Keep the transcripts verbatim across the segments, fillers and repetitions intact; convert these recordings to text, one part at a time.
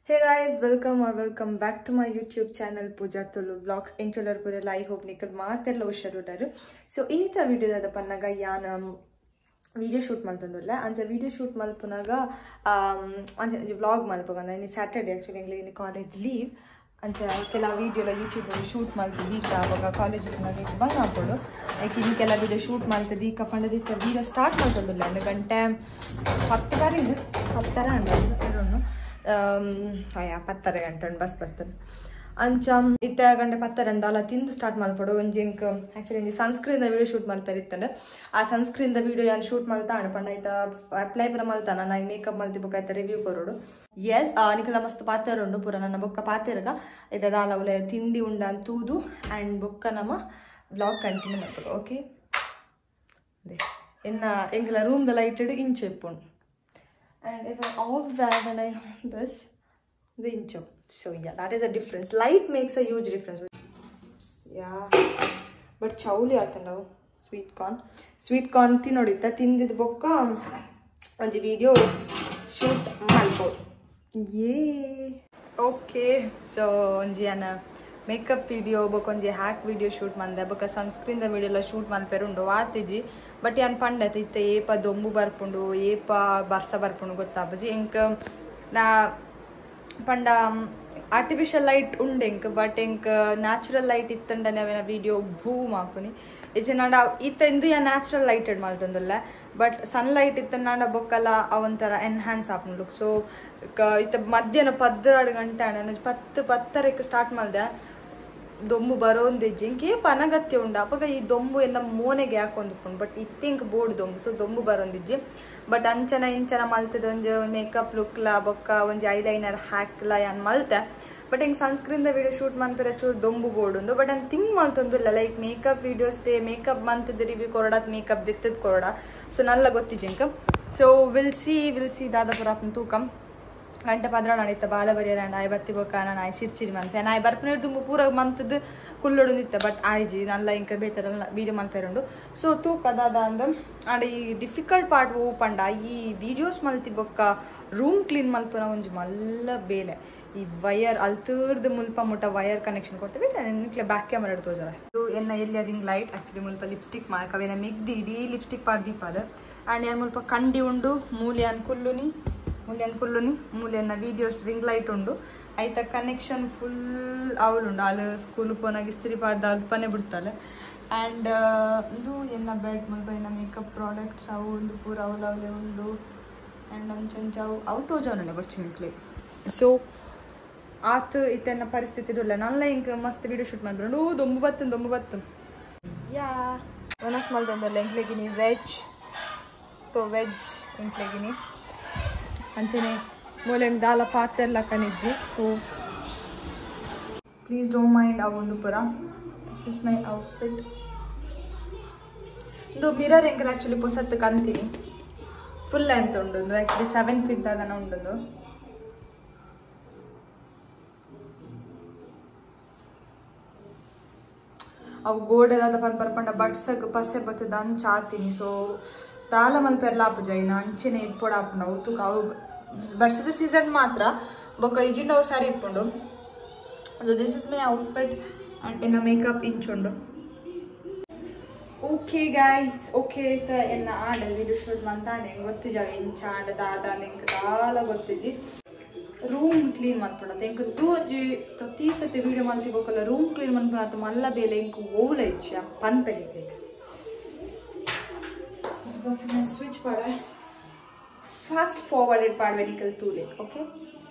Hey guys, welcome or welcome back to my YouTube channel Pooja Tulu Vlogs. Enjoy pure I hope nikal maatella usharudaru. So inita video da pannaga yana video shoot maltandulla anja video shoot malpunaga um anja vlog malpoganda ini Saturday actually in college leave anja kela video la YouTube alli shoot maltadi avaga college punaga banga apodu like in kela video shoot maltadi kapandadi video start maltandulla one gante ten garinde ten and I don't know um aya ten gante bus battadu ಅಂಚಂ ಇತ್ತೆ ಗಂಟೆ ಪತ್ತರಂಡ ಅಲ್ಲ ತಿಂದು start ಮಾಡ್ಕೊಡು ಒಂಜಿ ಇಂಕ್ actually ಇಂಜಿ sunscreen video shoot ಮಲ್ಪೆರಿತ್ತಂಡೆ ಆ ಸನ್ಸ್ಕ್ರೀನ್ ವಿಡಿಯೋ ಯಾನ್ ಶೂಟ್ ಮಲ್ತಾಂಡೆ ಪಂಡ ಐತ ಅಪ್ಲೈ ಪುರ ಮಲ್ತಾನ ನಾ ಮೇಕಪ್ ಮಲ್ತಿ ಬುಕ್ ಐತ ರಿವ್ಯೂ ಕೊರೋಡು ಎಸ್ ನಿಕಲ ಮಸ್ತ್ ಪಾತೆರ ಉಂಡು ಪುರ ನನ್ನ ಬೊಕ್ಕ ಪಾತೆರಗ ಇದ ದಾಲ ಅವಲೆ ತಿಂಡಿ ಉಂಡ ಅಂತೂದು ಅಂಡ್ ಬೊಕ್ಕ ನಮ್ಮ ವ್ಲಾಗ್ ಕಂಟಿನ್ಯೂ ಮಾಡ್ಬೇಕು ಓಕೆ ಇನ್ನ ಎಂಗ್ಲ ರೂಮ್ ದ ಲೈಟ್ ಇಡು ಇಂಚ್ ಇಪ್ಪುಂಡು and if I off that and I this the inch up. So yeah, that is a difference. Light makes a huge difference. Yeah, but chawli aata now sweet corn sweet corn tinodita tindid bokka onji video shoot malbo yay okay so onji ana makeup video bokka onji hack video shoot mande bokka sunscreen da video la shoot malperundo vaatiji but yan pandate itte epa dombu barpundu epa barsa barpundu gottabaji ink na पंड artificial light उंड इंक but इंक natural light इत्तंडने अवेन video बूम आपुनी इजनांड इत्त इंदु या न्याचुरल लाइटेड मल्तंदुल्ल बट सनलाइट इत्तनांड बोक्कला अवंतर एनहांस आपुन लुक सो इत्त मध्याह्न पद्नारु गंटे आंड पत्तु पत्तरक्के स्टार्ट मल्दे ದೊಂಬು ಬರೋಂದಿಜ್ಜಿ ಇಂಕೆ ಪನಗತ್ಯ ಉಂಡ ಅಪಗ ಈ ದೊಂಬು ಎಲ್ಲ ಮೋನೆಗೆ ಹಾಕೊಂಡುಪ್ಪುಂಡು ಬಟ್ ಇತ್ತಿಂಕ್ ಬೋರ್ಡ್ ದೊಂಬು ಸೊ ದೊಂಬು ಬರೋಂದಿಜ್ಜಿ ಬಟ್ ಅಂಚನ ಇಂಚನ ಮಲ್ತದ ಒಂಜಿ ಮೇಕಪ್ ಲುಕ್ ಲ ಬೊಕ್ಕ ಒಂಜಿ ಐಲೈನರ್ ಹಾಕ್ಲ ಯಾನ್ ಮಲ್ತೆ ಬಟ್ ಹಿಂಗೆ ಸನ್ಸ್ಕ್ರೀನ್ ದ ವಿಡಿಯೋ ಶೂಟ್ ಮಂತರ ಚೂರು ದೊಂಬು ಬೋರ್ಡ್ ಉಂಡು ಬಟ್ ಅನ್ ಥಿಂಕ್ ಮಲ್ತೊಂದುಲ್ಲ ಲೈಕ್ ಮೇಕಪ್ ವಿಡಿಯೋಸ್ ಡೇ ಮೇಕಪ್ ಮಂತದ ರಿವ್ಯೂ ಕೊರಡತ್ ಮೇಕಪ್ ದಿತ್ತದ ಕೊರಡ ಸೊ ನಲ್ಲ ಗೊತ್ತಿಜ್ಜಿ ಇಂಕ so will see will see ದಾದ ಪುರಾಪನ್ ತೂಕಂ ಗಂಟೆ ಪದ್ರ ನಾನಿತ್ತ ಬಾಲ ಬರಿಯರ ಆಯ್ ಬತ್ತಿ ಬೊಕ್ಕ ನಾನು ಆಯ್ ಸಿರ್ಚಿರಿ ಮಂತೆ ನಾಯ್ ಬರ್ಪನೆ ತುಂಬ ಪೂರ ಮಂತದ್ದು ಕುಲ್ಲೊಡೊಂದಿತ್ತ ಬಟ್ ಆಯ್ಜಿ ನಲ್ಲ ಇಂಕ ಬೇತಾರಲ್ಲ ವೀಡಿಯೋ ಮಲ್ಪೇರುಂಡು ಸೊ ತೂಕ ದಾದ ಅಂದ ಆಂಡ ಈ ಡಿಫಿಕಲ್ಟ್ ಪಾರ್ಟ್ ಓಪಂಡ ಈ ವಿಡಿಯೋಸ್ ಮಲ್ತಿ ಬೊಕ್ಕ ರೂಮ್ ಕ್ಲೀನ್ ಮಲ್ಪನ ಒಂಜಿ ಮಲ್ಲ ಬೇಲೆ ಈ ವಯರ್ ಅಲ್ತರ್ದು ಮುಲ್ಪ ಮುಟ್ಟ ವಯರ್ ಕನೆಕ್ಷನ್ ಕೊಡ್ತೇವೆ ನಿಕ್ಲೆ ಬ್ಯಾಕ್ ಕ್ಯಾಮರಾ ಹಿಡ್ದು ತೋಜಾರೆ ಇದು ಎನ್ನ ಎಲ್ಲಿ ರಿಂಗ್ ಲೈಟ್ ಆಕ್ಚುಲಿ ಮುಲ್ಪ ಲಿಪ್ಸ್ಟಿಕ್ ಮಾರ್ಕ್ ಅವೇನ ಮಿಗ್ದಿ ಇಡೀ ಲಿಪ್ಸ್ಟಿಕ್ ಪಾಡ್ ದೀಪಾದ ಆ್ಯಂಡ್ ಏನು ಮುಲ್ಪ ಕಂಡಿ ಉಂಡು ಮೂಲೆ ಅನ್ಕುಲ್ಲುನಿ ಮೂಲೆನ್ ಕುಲ್ಲುನಿ ಮೂಲೆಯನ್ನ ವಿಡಿಯೋಸ್ ರಿಂಗ್ ಲೈಟ್ ಉಂಡು ಐತ ಕನೆಕ್ಷನ್ ಫುಲ್ ಅವಳುಂಡು ಆಳು ಸ್ಕೂಲ್ ಪೋನಾಗ ಇಸ್ತ್ರಿ ಪಾಡ್ದ ಅಲ್ಪನೆ ಬಿಡ್ತಾಳೆ ಆ್ಯಂಡ್ ಇದು ಎನ್ನ ಬೆಡ್ ಮುಲ್ಪ ಎನ್ನ ಮೇಕಪ್ ಪ್ರಾಡಕ್ಟ್ಸ್ ಅವು ಒಂದು ಪೂರ ಅವಲ ಅವಲೆ ಉಂಡು ಆ್ಯಂಡ್ ಅಂಚಂಚ ಅವು ಅವು ತೋಜವನೇ ಬರ್ಚಿನಿಕ್ಲೆ ಸೊ ಆತು ಇತ್ತೆನ್ನ ಪರಿಸ್ಥಿತಿ ಇಡಲ್ಲ ನಲ್ಲ ಇಂಕ ಮಸ್ತ್ ವಿಡಿಯೋ ಶೂಟ್ ಮಾಡ್ಬಿಡು ದೊಂಬು ಬತ್ತು ದೊಂಬು ಬತ್ತು ಯಾ ಒನಸ್ ಮಲ್ದೊಂದಲ್ಲ ಇಂಕ್ಲೆಗಿನಿ ವೆಜ್ ಸೊ ವೆಜ್ ಇಂಕ್ಲೆಗಿನಿ ಅಂಚನೆ ಮೂಲೆಂಗ್ ದಾಲ ಪಾತೆಲ್ಲ ಕಣಿಜ್ಜಿ ಸೊ ಪ್ಲೀಸ್ ಡೋಂಟ್ ಮೈಂಡ್ ಅವೊಂದು ಪುರ ದಿಸ್ ಇಸ್ ಮೈ ಔಟ್ಫಿಟ್ ಇದು ಮಿರರ್ ಎಂಕಲ್ ಆಕ್ಚುಲಿ ಪೊಸತ್ತು ಕಂತೀನಿ ಫುಲ್ ಲೆಂತ್ ಉಂಡು ಆಕ್ಚುಲಿ ಸೆವೆನ್ ಫೀಟ್ ದಾದನ ಉಂಡು ಅವು ಗೋಡೆದಾದ ಪನ್ ಬರ್ಪಂಡ ಬಟ್ಸಗ್ ಪಸೆ ಬತ್ತದ ಅಂಚ ಆತೀನಿ ಸೊ ದಾಲ ಮಲ್ಪೆರ್ಲಾಪು ಜೈನ ಅಂಚೆನೆ ಇಪ್ಪೊಡಾಪುಂಡು ಅವು ತೂಕ ಅವು ಬರ್ಸದ ಸೀಸನ್ ಮಾತ್ರ ಬೊಕ್ಕ ಇಜಿಂಡ ಅವು ಸಾರಿ ಇಪ್ಪುಂಡು ಅದು this is my outfit and ಇನ್ನ ಮೇಕಪ್ ಇಂಚುಂಡು ಓಕೆ ಗೈಸ್ ಓಕೆ ಐತ ಎನ್ನ ಆಡ ವಿಡಿಯೋ ಶೂಟ್ ಮಂತಾಂಡೆ ಗೊತ್ತಿಜ ಇಂಚ ಆಂಡ ದಾದ ನಿಂಗೆ ದಾಲ ಗೊತ್ತಿಜ್ಜಿ ರೂಮ್ ಕ್ಲೀನ್ ಮಲ್ಪುಂಡು ಎಂಕ್ ತೂಜಿ ಪ್ರತಿ ಸತಿ ವಿಡಿಯೋ ಮಲ್ತಿ ಬೊಕ್ಕಲ್ಲ ರೂಮ್ ಕ್ಲೀನ್ ಮಲ್ಪುಂಡು ಅದು ಮಲ್ಲ ಬೇಲೆ ಎಂಕ್ ಓಲ ಇಚ್ಚಿ ಪನ್ಪೆಡಿಗೆ ಸ್ವಿಚ್ ಪಾಡ fast forwarded part medical tool okay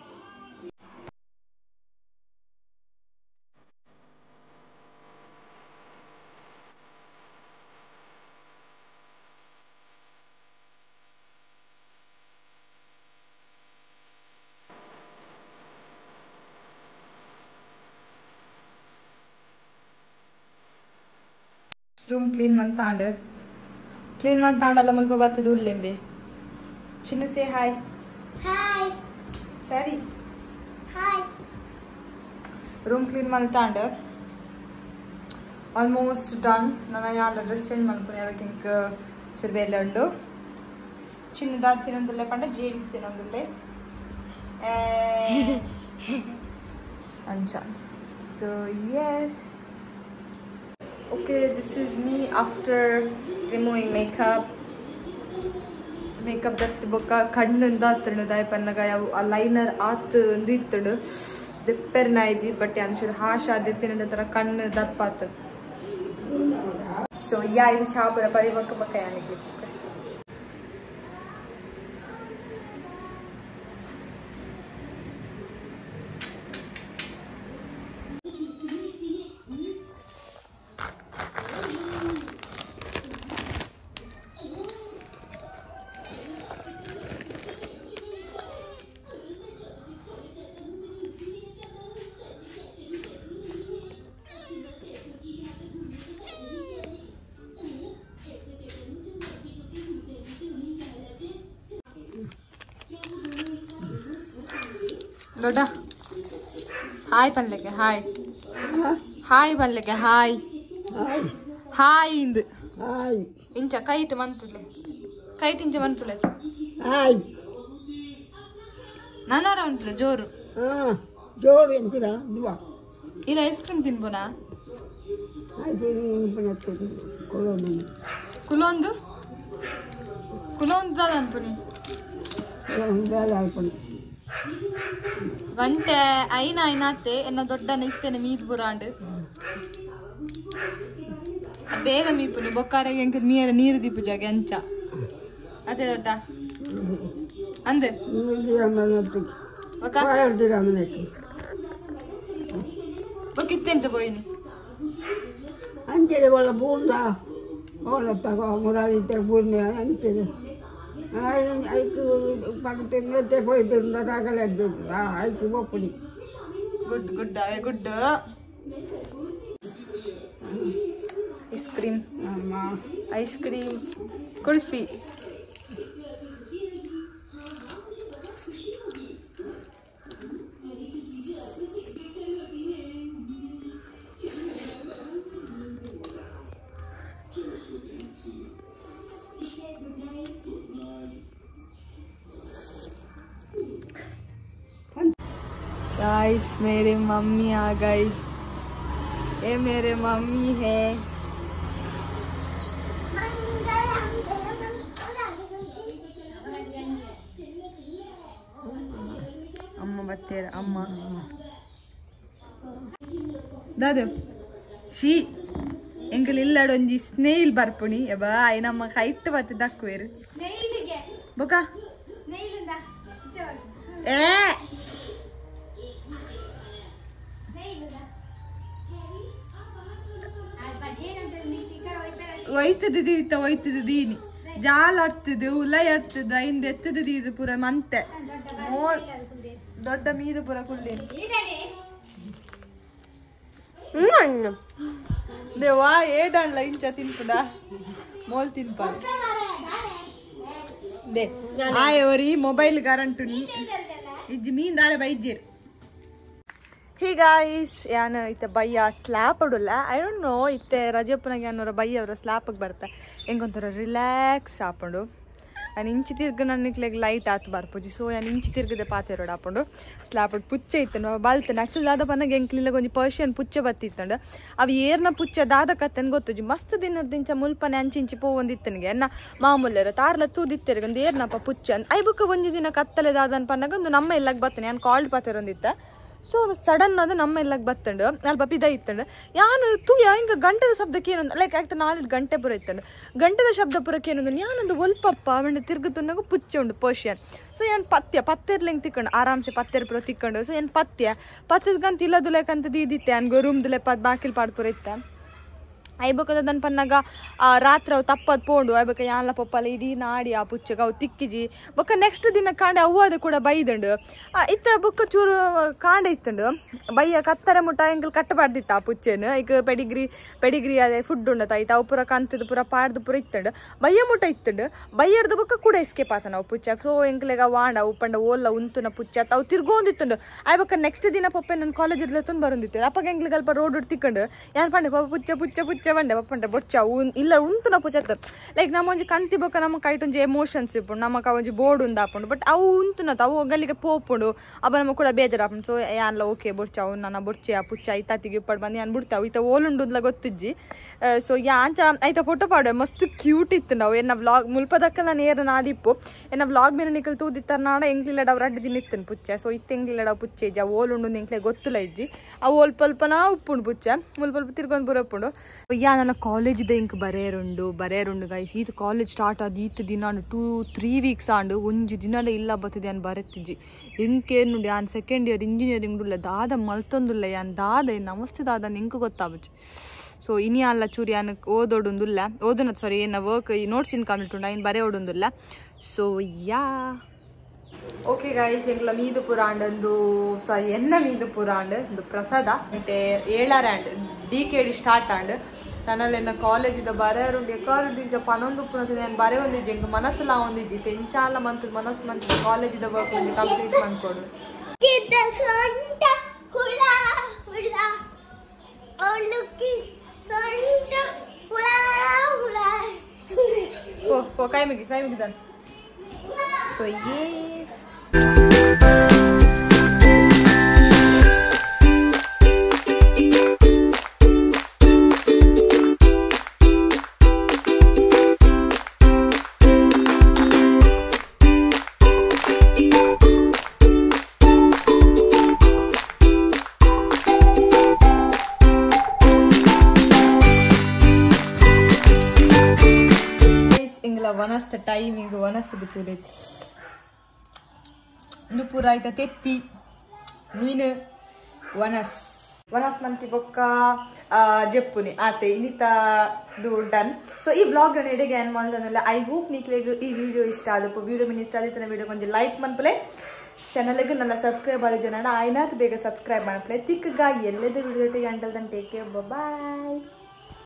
room clean mantande clean mantandalla mulpa battadu ullembe Shinu, say hi. Hi. Sari. Hi. Room clean maltanda. Almost done. Nana yalla dress change malpune avakink surveyla undu. Chinnu da tinondulle panda jeans tinondulle. Ancha. So yes. Okay, this is me after removing makeup. Makeup that boka kannunda attundu dai pannaga yav liner at undu ittundu deppernaiji but yan should hasha adittinda tara kannu darpat. So yeah, idu chapura parivakka baka yaniki. Doda. Hi panleke hi. Hi panleke hi. Hi. Hi ind. Hi. Incha kite mantule. Kite incha mantule. Hi. Nanora untule joru. Ah, joru entira dua. Ira ice cream tinbona. Ice cream panattu kolondu. Kulondu? Kulondu dada anpuni. Kolondu dada anpuni. ಗಂಟೆ ಐನ ಐನಾತೆ ಎನ್ನ ದೊಡ್ಡ ನಿತ್ತೇನೆ ಮೀದ್ ಬುರಾಂಡ್ ಬೇಗ ಮೀಪುನಿ ಬೊಕ್ಕಾರೆಗೆ ಎಂಕ ಮೀರ ನೀರು ದೀಪು ಜಾಗೆ ಅಂಚ ಅದೇ ದೊಡ್ಡ ಅಂದೆ ಬೊಕ್ಕ ಬೊಕ್ಕಿತ್ತೆಂಚ ಬೋಯಿನಿ ಅಂಚೆದೆ ಒಳ್ಳ ಬೂರ್ದ ಒಳ್ಳ ತಗೋ ಮುರಾಳಿತೆ ಬೂರ್ನೆ ಅಂಚೆದೆ ಐಕು ಪಕ್ಕದ ಮೆತ್ತೆ ಹೋಯ್ತು ರಾಗಲೆ ಐಕು ಒಪ್ಪುಡಿ ಗುಡ್ ಗುಡ್ ಅವೇ good ice cream ice cream kulfi guys मेरे मम्मी आ गई ये मेरे मम्मी है अम्मा बत्तेर अम्मा दादू शी ಎಂಕಲ್ ಇಲ್ಲಡ ಒಂಜಿ ಸ್ನೇಹಿಲ್ ಬರ್ಪುನಿ ಯಬಾ ಐ ನಮ್ಮ ಕೈಟ್ ಬತ್ತ ದಕ್ಕುವೆರು ಸ್ನೇಹಿಲಿಗೆ ಬೊಕ ಸ್ನೇಹಿಲಿಂದ ಏ ಒಯ್ತದ ದೀತ ಒಯ್ತದ ದೀನಿ ಜಾಲ ಆಡ್ತದೆ ಉಲೈ ಆಡ್ತದ ಇಂದ ಎತ್ತದ ದೀದು ಪುರ ಮಂತೆ ದೊಡ್ಡ ಮೀದು ಪುರ ಕುಳ್ಳಿ ದೇವಾ ಏಡಣ್ಣ ಇಂಚ ತಿನ್ಪುಡ ಮೋಲ್ ತಿನ್ಪ ದೇ ಆಯವರಿ ಮೊಬೈಲ್ ಕರೆಂಟು ಇಜ್ಜಿ ಮೀನ್ ದಾರೆ ಬೈಜ್ಜಿರ್ Hey guys, ಯಾನು ಇತ್ತೆ ಬಯ್ಯ ಸ್ಲ್ಯಾಪ್ ಅಡಲ್ಲ ಐ ಡೋಂಟ್ ನೋ ಇತ್ತೆ ರಜಪ್ಪನಾಗ ಯಾನೋರ ಬಯ್ಯ ಅವರ ಸ್ಲ್ಯಾಪಿಗೆ ಬರ್ಪೆ ಹೆಂಗೊಂಥರ ರಿಲ್ಯಾಕ್ಸ್ ಹಾಕೊಂಡು ನಾನು ಇಂಚಿ ತಿರ್ಗ ನನಗೆ ಲೈಟ್ ಆತು ಬರ್ಪುಜಿ ಸೊ ನಾನು ಇಂಚಿ ತಿರ್ಗದೆ ಪಾತೆರೋಡು ಹಾಕೊಂಡು ಸ್ಲ್ಯಾಪ್ ಪುಚ್ಚೆ ಇತ್ತಂಡು ಬಲ್ತಂಡು ಆ್ಯಕ್ಚುಲಿ ದಾದ ಪನ್ನಾಗ ಎಂಕ್ಲಿಲ್ಲ ಕೊಂಚ ಪರ್ಷಿಯನ್ ಪುಚ್ಚೆ ಬತ್ತಿತ್ತಂಡು ಅವು ಏರ್ನ ಪುಚ್ಚೆ ದಾದ ಕತ್ತನ್ ಗೊತ್ತುಜಿ ಮಸ್ತ್ ದಿನದಿಂಚ ಮುಲ್ಪನೆ ಅಂಚಿಂಚಿ ಪೋ ಒಂದಿತ್ತನಿಗೆ ಎನ್ನ ಮಾಮೂಲ್ಯರ ತಾರ್ಲ ತೂದಿತ್ತೇರಿ ಒಂದು ಏರ್ನಪ್ಪ ಪುಚ್ಚೆ ಅಂತ ಐ ಬುಕ್ಕ ಒಂಜಿ ದಿನ ಕತ್ತಲೆ ದಾದನ್ ಪನ್ನಾಗ ಒಂದು ನಮ್ಮ ಎಲ್ಲಕ್ಕೆ ಬತ್ತಾನೆ ನಾನು ಕಾಲ್ಡ್ ಪಾತೆರೊಂದಿತ್ತ ಸೊ ಸಡನ್ ಅದು ನಮ್ಮ ಎಲ್ಲಕ್ಕೆ ಬತ್ತಂಡು ಅಲ್ಲಿ ಬಪ್ಪಿದ ಇತ್ತಂಡು ಯಾನು ತೂಯ ಹಿಂಗೆ ಗಂಟದ ಶಬ್ದಕ್ಕೆ ಏನೊಂದು ಲೈಕ್ ಆಗ್ತಾ ನಾಲ್ಕು ಗಂಟೆ ಪುರ ಇತ್ತಂಡು ಗಂಟದ ಶಬ್ದ ಪುರಕ್ಕೆ ಏನೊಂದು ಯಾನೊಂದು ಒಲ್ಪಪ್ಪ ಅವಣ್ಣ ತಿರುಗುತ್ತನಾಗ ಪುಚ್ಚೆ ಉಂಡು ಪರ್ಷಿಯನ್ ಸೊ ಏನು ಪಥ್ಯ ಪತ್ತೆರ್ಲಿ ಹಿಂಗೆ ತಿಕ್ಕೊಂಡು ಆರಾಮ್ಸೆ ಪತ್ತೆರ್ ಪುರ ತಿಕ್ಕೊಂಡು ಸೊ ಏನು ಪಥ್ಯ ಪತ್ಯದಕ್ಕಂತ ಇಲ್ಲದು ಲೇಕಂತ ಇದಿತ್ತೆ ಅನ್ಗೋ ರೂಮ್ದಲ್ಲೇ ಪತ್ ಬಾಕಿಲ್ ಪಾಡ್ ಪುರ ಇತ್ತ ಐಬಕ್ಕದ ದನ್ ಪನ್ನಾಗ ರಾತ್ರಿ ಅವು ತಪ್ಪದು ಪೋಂಡು ಐಬಕ್ಕ ಯಾನ್ಲ ಪಪ್ಪಲ್ಲ ಇಡೀ ನಾಡಿ ಆ ಪುಚ್ಚಗ ಅವು ತಿಕ್ಕಿಜಿ ಬೊಕ್ಕ ನೆಕ್ಸ್ಟ್ ದಿನ ಕಾಂಡೆ ಅವ್ವದ ಕೂಡ ಬೈದಂಡು ಇತ್ತ ಬೊಕ್ಕ ಚೂರು ಕಾಂಡೆ ಇತ್ತಂಡು ಬಯ್ಯ ಕತ್ತರೆ ಮುಟ್ಟ ಎಂಕಲ್ ಕಟ್ಟಬಾರ್ದಿತ್ತು ಆ ಪುಚ್ಚೆನು ಈಗ ಪೆಡಿಗ್ರಿ ಪೆಡಿಗ್ರಿ ಅದೇ ಫುಡ್ ಉಂಡತ ಆಯ್ತು ಅವು ಪುರ ಕಂತದ ಪುರ ಪಾಡ್ದು ಪುರ ಇತ್ತಂಡು ಬಯ್ಯ ಮುಟ್ಟ ಇತ್ತಂಡು ಬಯ್ಯರ್ದು ಬೊಕ್ಕ ಕೂಡ ಎಸ್ಕೇಪ್ ಆತ ನಾವು ಪುಚ್ಚ ಸೊ ಎಂಕ್ಲೆಗ ವಾಂಡ ಉಪ್ಪಂಡ ಓಲ್ಲ ಉಂತುನ ಪುಚ್ಚ ಅವು ತಿರ್ಗೊಂದಿತ್ತಂಡು ಆಯ್ಬಕ್ಕ ನೆಕ್ಸ್ಟ್ ದಿನ ಪಪ್ಪೆ ನನ್ನ ಕಾಲೇಜ್ ಇರ್ಲತ್ತೊಂದು ಬರೋಂದಿತ್ತು ಅಪ್ಪಗೆ ಎಂಕ್ಲಿಗೆ ಅಲ್ಪ ರೋಡ್ ತಿಕ್ಕೊಂಡು ಯಾನ್ ಪಂಡೆ ಪಪ್ಪ ಪುಚ್ಚ ಪುಚ್ಚ ಪುಚ್ಚ ಅದಕ್ಕೆ ಬಂಡೆ ಪಪ್ಪಂಡೆ ಬೊಚ್ಚ ಉನ್ ಇಲ್ಲ ಉಂಟು ನಾ ಪುಚ್ಚತ್ತ ಲೈಕ್ ನಮ್ಮ ಒಂಜಿ ಕಂತಿ ಬೊಕ್ಕ ನಮ್ಮ ಕೈಟ್ ಒಂಜಿ ಎಮೋಷನ್ಸ್ ಇಪ್ಪುಂಡು ನಮಕ್ ಒಂಜಿ ಬೋರ್ಡ್ ಉಂದು ಹಾಪುಂಡು ಬಟ್ ಅವು ಉಂತುನತ ಅವು ಗಲ್ಲಿಗೆ ಪೋಪುಂಡು ಅಬ್ಬ ನಮಗೆ ಕೂಡ ಬೇಜಾರು ಹಾಪುಂಡು ಸೊ ಯಾನ್ಲ ಓಕೆ ಬೊಚ್ಚ ಅವು ನನ್ನ ಬೊಚ್ಚೆ ಪುಚ್ಚ ಐತಾತಿಗೆ ಇಪ್ಪಡು ಬಂದು ಯಾನ್ ಬಿಡ್ತಾವು ಈತ ಓಲುಂಡುಲ್ಲ ಗೊತ್ತಿಜ್ಜಿ ಸೊ ಯಾಂಚ ಐತ ಫೋಟೋ ಪಾಡು ಮಸ್ತ್ ಕ್ಯೂಟ್ ಇತ್ತು ನಾವು ಎನ್ನ ವ್ಲಾಗ್ ಮುಲ್ಪದಕ್ಕ ನಾನು ಏರ ನಾದಿಪ್ಪು ಎನ್ನ ವ್ಲಾಗ್ ಮೇಲೆ ನಿಕಲ್ ತೂದಿತ್ತಾರ ನಾಡ ಎಂಕ್ಲಿಲ್ಲಡ ಅವ್ರು ಅಡ್ಡ ದಿನ ಇತ್ತನ್ ಪುಚ್ಚೆ ಸೊ ಇತ್ತು ಎಂಕ್ಲಿಲ್ಲಡ ಪುಚ್ಚೆ ಇಜ್ಜಿ ಆ ಓಲುಂಡು ಎಂಕ್ಲೆ ಗೊತ್ತುಲ ಇಜ್ಜಿ ಆ ಓಲ್ಪಲ್ಪನ ಉಪ್ಪುಂಡು ಪುಚ್ಚೆ ಮುಲ್ಪಲ್ಪ ತಿರ್ಗೊಂಡು ಬರಪ್ಪುಂಡು ಯಾ ನನ್ನ ಕಾಲೇಜಿದ ಇಂಕ್ ಬರೇರುಂಡು ಬರೇರುಂಡು ಗೈಸ್ ಈತ ಕಾಲೇಜ್ ಸ್ಟಾರ್ಟ್ ಆದ ಈತ ದಿನ ಟೂ ತ್ರೀ ವೀಕ್ಸ್ ಆಂಡು ಒಂಜಿ ದಿನಲೇ ಇಲ್ಲ ಬರ್ತದೆ ಅನ್ ಬರೆತ್ತಿಜ್ಜಿ ಎಂಕೇನು ಯಾನ್ ಸೆಕೆಂಡ್ ಇಯರ್ ಇಂಜಿನಿಯರಿಂಗ್ ಉಳ್ಳ ದಾದ ಮಲ್ತೊಂದುಲ್ಲ ಯಾನ್ ದಾದ ನಮಸ್ತೆ ದಾದ ನಿಂಕು ಗೊತ್ತಾಬಚ್ಚಿ ಸೊ ಇನಿ ಅಲ್ಲ ಚೂರಿ ಯಾನ್ ಓದೋಡುಂದುಲ್ಲ ಓದೋನ ಸಾರಿ ಏನ ವರ್ಕ್ ಈ ನೋಟ್ಸ್ ಇನ್ ಕಂಪ್ಲೀಟ್ ಉಂಡು ಐನ್ ಬರೆ ಓಡುಂದುಲ್ಲ ಸೊ ಯಾ ಓಕೆ ಗೈಸ್ ಎಂಗ್ಲ ಮೀದು ಪುರಾಂಡಂದು ಸಾರಿ ಎನ್ನ ಮೀದು ಪುರಾಂಡ್ ಒಂದು ಪ್ರಸಾದ ಮತ್ತೆ ಏಳಾರ and D K D start and ನನ್ನಲ್ಲಿ ಎನ್ನ ಕಾಲೇಜಿದ ಬರೆಯರುಂಡು ಎಕಾರದಿಂಚ ಪನೊಂದು ಉಪ್ಪುನತಿದೆ ನಾನು ಬರೆ ಒಂದಿಜ್ಜಿ ಎಂಕ ಮನಸ್ಸಲ್ಲ ಒಂದಿಜ್ಜಿ ತೆಂಚಾಲ ಮಂತ್ ಮನಸ್ಸು ಮಂತ್ ಕಾಲೇಜಿದ ವರ್ಕ್ ಒಂದು ಕಂಪ್ಲೀಟ್ ಮಾಡ್ಕೊಡು ಓ ಓ ಕೈ ಮುಗಿ ಕೈ ಮುಗಿದಾನೆ ಸೊ ಯೇ ವನಸ್ತ ಟೈಮಿಂಗ್ ವನಸ್ ಬಿತ್ತುಲೆ ಇಂದು ಪೂರ ಆಯ್ತ ತೆತ್ತಿ ಮೀನು ವನಸ್ ವನಸ್ ಮಂತಿ ಬೊಕ್ಕ ಜಪ್ಪುನಿ ಆತೆ ಇನ್ನಿತದು ಡನ್ ಸೊ ಈ ಬ್ಲಾಗ್ ಎಡೆಗೆ ಏನ್ ಮಾಡ್ದನಲ್ಲ ಐ ಹೋಪ್ ನಿಕ್ಲೆಗ್ ಈ ವಿಡಿಯೋ ಇಷ್ಟ ಆದಪ್ಪ ವಿಡಿಯೋ ಮಿನಿ ಇಷ್ಟ ಆದಿತ್ತನ ವಿಡಿಯೋ ಕೊಂಚ ಲೈಕ್ ಮನ್ಪಲೆ ಚಾನಲ್ಗೆ ನನ್ನ ಸಬ್ಸ್ಕ್ರೈಬ್ ಆಗಿದ್ದೇನೆ ಆಯ್ನಾತ್ ಬೇಗ ಸಬ್ಸ್ಕ್ರೈಬ್ ಮಾಡ್ಪಲೆ ತಿಕ್ಕಗ ಎಲ್ಲದ video take until then take care ಬಾಯ್